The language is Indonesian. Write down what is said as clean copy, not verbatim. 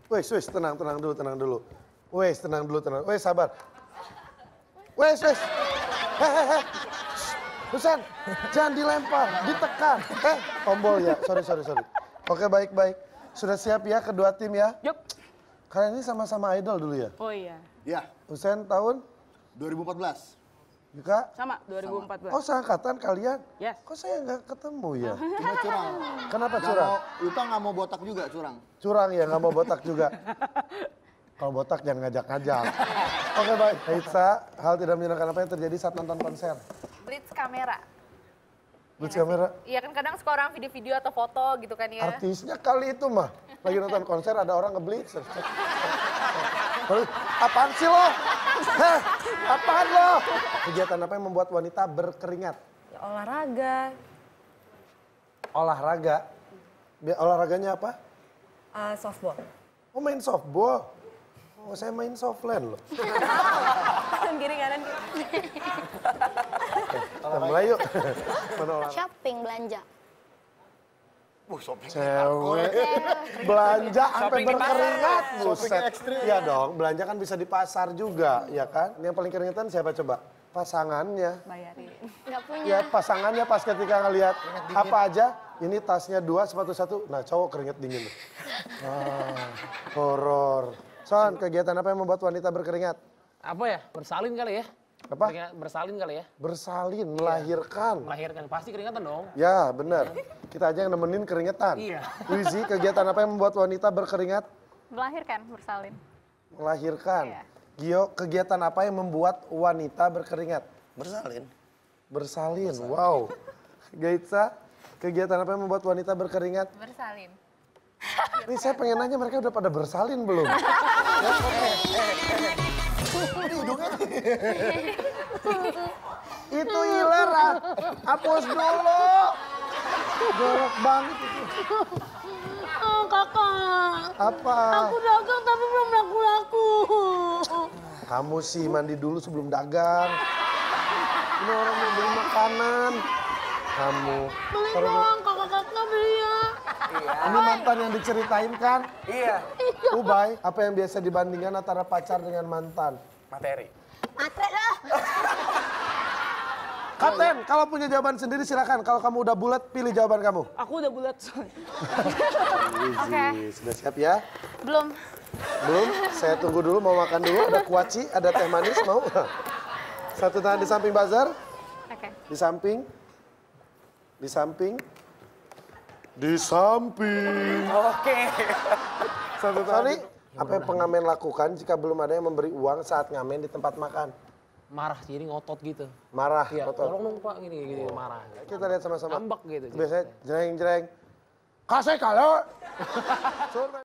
Wes, tenang dulu. Wes, tenang dulu. Wes, sabar. Wes. Hehehe. Husen, jangan dilempar, ditekan. Tombol ya, sorry. Oke, baik. Sudah siap ya kedua tim ya? Yup. Kalian ini sama-sama idol dulu ya? Oh iya. Iya. Husen tahun? 2014. Yuka? Sama, 2014. Oh, seangkatan kalian? Yes. Kok saya nggak ketemu ya? Cuma curang. Kenapa curang? Yuka nggak mau botak juga, curang. Curang ya, nggak mau botak juga. Kalau botak jangan ngajak-ngajak. Oke, baik. Heitsa, hal tidak menyenangkan apa yang terjadi saat nonton konser? Blitz kamera. Blitz kamera? Iya kan kadang suka orang video-video atau foto gitu kan ya. Artisnya kali itu mah. Lagi nonton konser ada orang ngeblitz. Apaan sih lo? Heh, apaan lo? Kegiatan apa yang membuat wanita berkeringat? Ya, olahraga. Olahraga? Olahraganya apa? Softball. Oh, main softball? Oh, saya main softland loh. Kanan kiri. Kita mulai yuk. Mana olahraga? Shopping, belanja. Shopping. Cewek belanja sampai berkeringat, buset. ekstrim. Iya dong, belanja kan bisa di pasar juga, ya kan? Yang paling keringetan siapa coba? Pasangannya. Bayarin. Nggak punya. Ya pasangannya pas ketika ngelihat apa aja, ini tasnya 2, sepatu 1, nah cowok keringet dingin. Horor. Son, kegiatan apa yang membuat wanita berkeringat? Apa ya? Bersalin kali ya? Apa? Bersalin kali ya? Bersalin, melahirkan. Melahirkan, pasti keringatan dong. Ya benar, kita aja yang nemenin keringetan. Iya. Wizi, kegiatan apa yang membuat wanita berkeringat? Melahirkan, bersalin. Melahirkan. Iya. Gio, kegiatan apa yang membuat wanita berkeringat? Bersalin. Bersalin, wow. Gaitsa, kegiatan apa yang membuat wanita berkeringat? Bersalin. Ini saya pengen nanya mereka udah pada bersalin belum? Itu iler, hapus dulu. Jorok banget itu. Oh kakak, Apa? aku dagang tapi belum laku-laku. Kamu sih mandi dulu sebelum dagang. Ini orang mau beli makanan. Kamu. Beli dong, kakak beli ya. Ini mantan yang diceritain kan? Iya. Ubay, apa yang biasa dibandingkan antara pacar dengan mantan? Materi. Matre lah. Kapten, kalau punya jawaban sendiri silakan. Kalau kamu udah bulat, pilih jawaban kamu. Aku udah bulat. Oke. Sudah siap ya? Belum. Belum? Saya tunggu dulu, mau makan dulu. Ada kuaci, ada teh manis, mau? Satu tangan di samping buzzer. Oke. Di samping. Di samping. Di samping. Oke. Satu tangan. Sorry, apa yang pengamen lakukan jika belum ada yang memberi uang saat ngamen di tempat makan? Marah, jadi ngotot gitu. Marah, Iya, kotor. tolong dong pak, gini, marah. Kita lihat sama-sama. Ngambek gitu. Biasanya jreng-jreng. Kasih kalau.